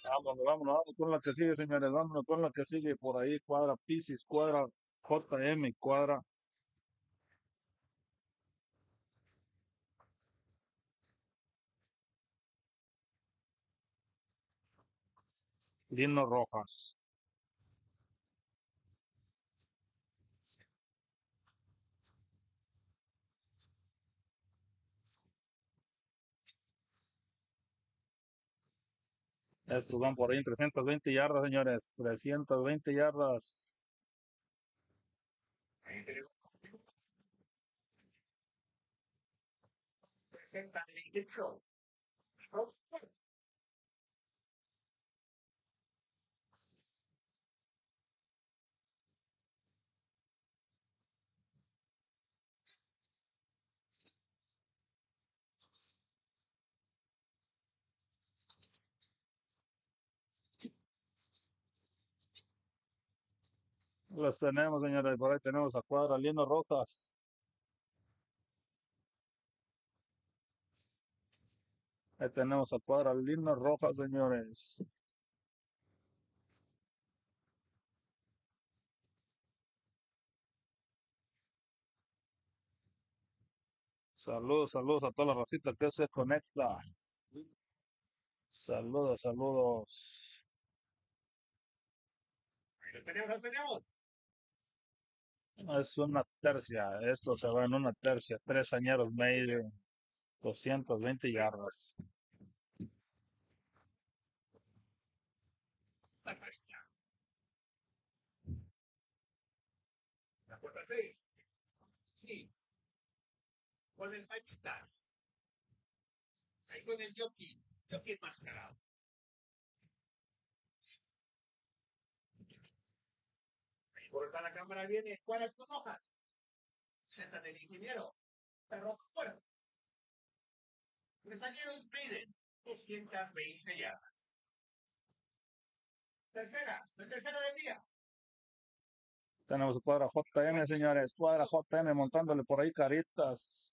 Vámonos, vámonos, vámonos con la que sigue, señores. Vámonos con la que sigue. Por ahí cuadra Piscis, cuadra JM, cuadra Lino Rojas. Estos van por ahí en 320 yardas, señores. 320 yardas. Los tenemos, señores. Por ahí tenemos a cuadra Lino Rojas. Ahí tenemos a cuadra Lino Rojas, señores. Saludos, saludos a toda la racita que se conecta. Saludos, saludos. Es una tercia. Esto se va en una tercia. 3 añeros medio. 220 yardas. Tenemos cuadra JM, señores. Cuadra JM montándole por ahí caritas.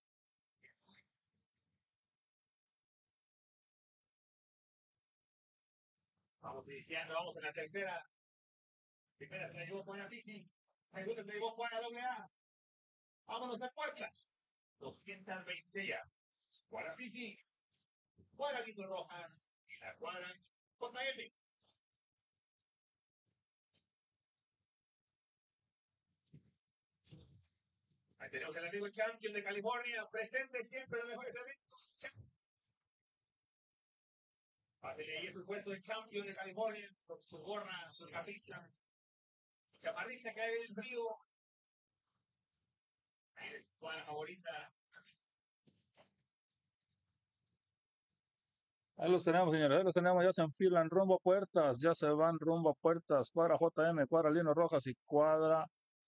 Ahí los tenemos, señores. Ahí los tenemos. Ya se enfilan rumbo a puertas. Ya se van rumbo a puertas. Cuadra JM, cuadra Lino Rojas y cuadra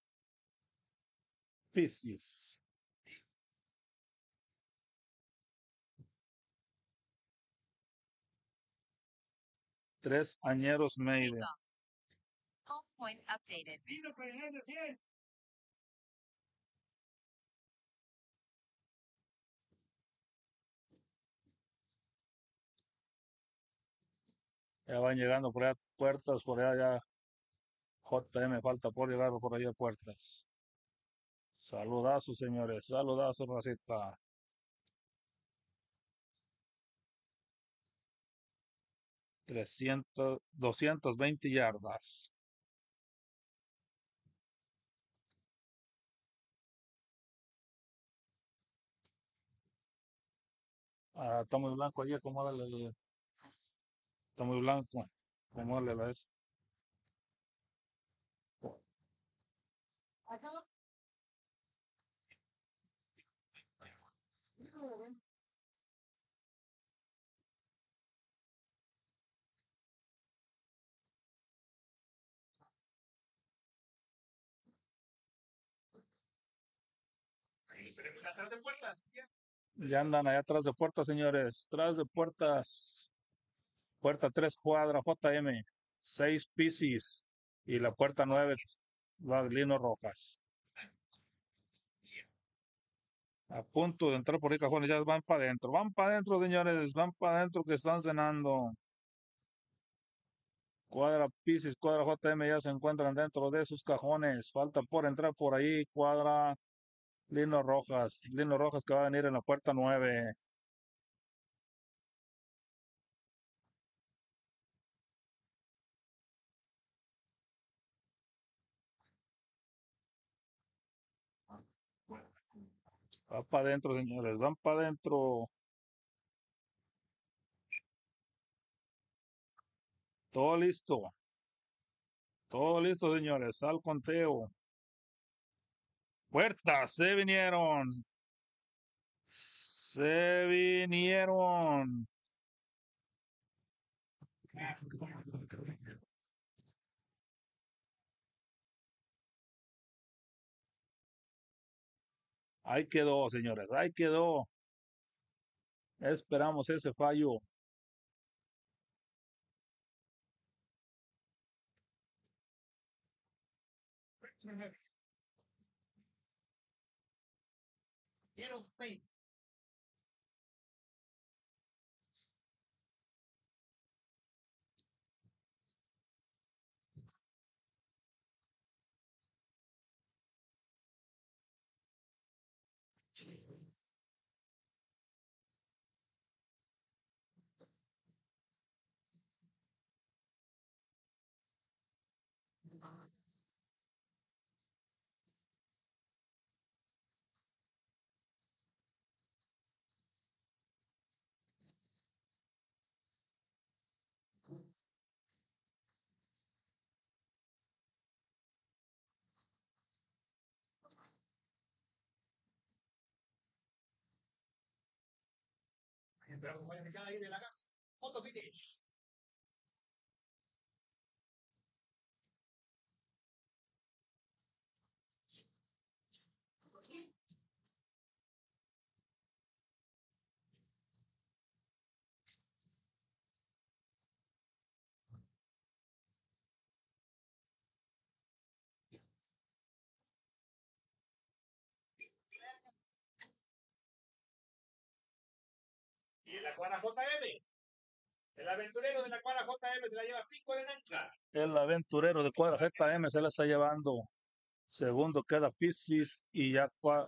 Piscis. 3 añeros medio. Ya van llegando por allá puertas, por allá ya JM falta por llegar por allá puertas. Saludazos, señores. Saludazos, racita. 220 yardas. Ah, está muy blanco allí, acomódale. Está muy blanco. Acomódale eso. Ya andan allá atrás de puertas, señores. Atrás de puertas. Puerta 3 cuadra JM. 6 Piscis. Y la puerta 9 Lino Rojas. A punto de entrar por ahí, cajones. Ya van para adentro. Van para adentro, señores. Van para adentro que están cenando. Cuadra Piscis, cuadra JM ya se encuentran dentro de sus cajones. Falta por entrar por ahí, cuadra Lino Rojas. Lino Rojas que va a venir en la puerta 9. Va para adentro, señores, van para adentro. Todo listo. Todo listo, señores. Al conteo. Puertas, se vinieron. Se vinieron. Ahí quedó, señores. Ahí quedó. Esperamos ese fallo. Y la cuadra JM, el aventurero de la cuadra JM se la lleva Pico de Nanca. El aventurero de cuadra JM se la está llevando. Segundo queda Piscis y ya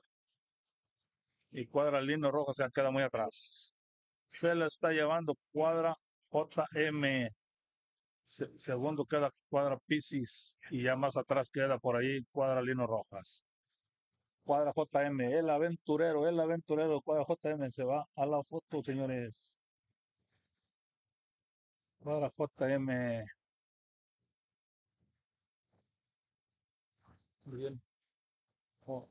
cuadra Lino Rojas se queda muy atrás. Se la está llevando cuadra JM. Segundo queda cuadra Piscis y ya más atrás queda por ahí cuadra Lino Rojas. Cuadra JM, el aventurero de cuadra JM se va a la foto, señores. Cuadra JM. Muy bien. Oh,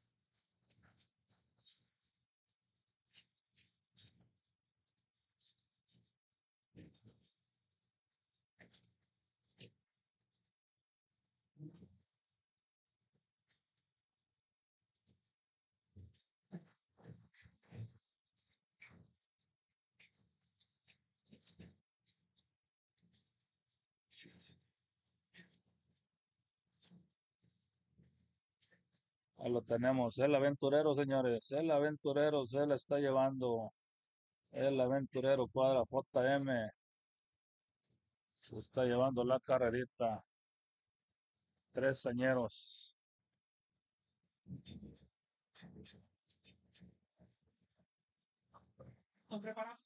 ahí lo tenemos, el aventurero, señores. El aventurero se la está llevando. El aventurero cuadra JM. Se está llevando la carrerita. Tres añeros. Preparando,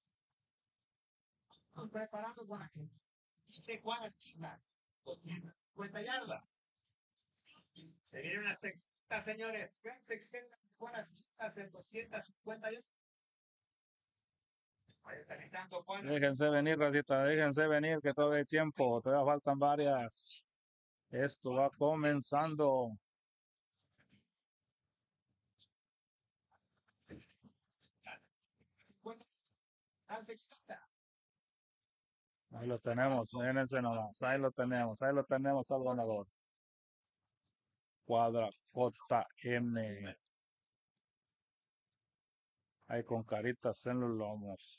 preparando guajes. De cuadras chicas. 50 yardas. Se viene una sexta, señores. Sexta cuadras chicas en 250 yardas. Ahí está listando Juan. Déjense venir, racita, déjense venir, que todavía hay tiempo. Todavía faltan varias. Esto va comenzando. Al sexta. Ahí lo tenemos, fíjense nomás. Ahí lo tenemos al ganador. Cuadra JM. Ahí con caritas en los lomos.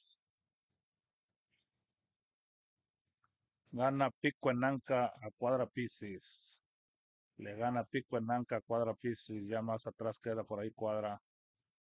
Gana Pico en Anca a Cuadra Piscis. Le gana Pico en Anca a Cuadra Piscis. Ya más atrás queda por ahí Cuadra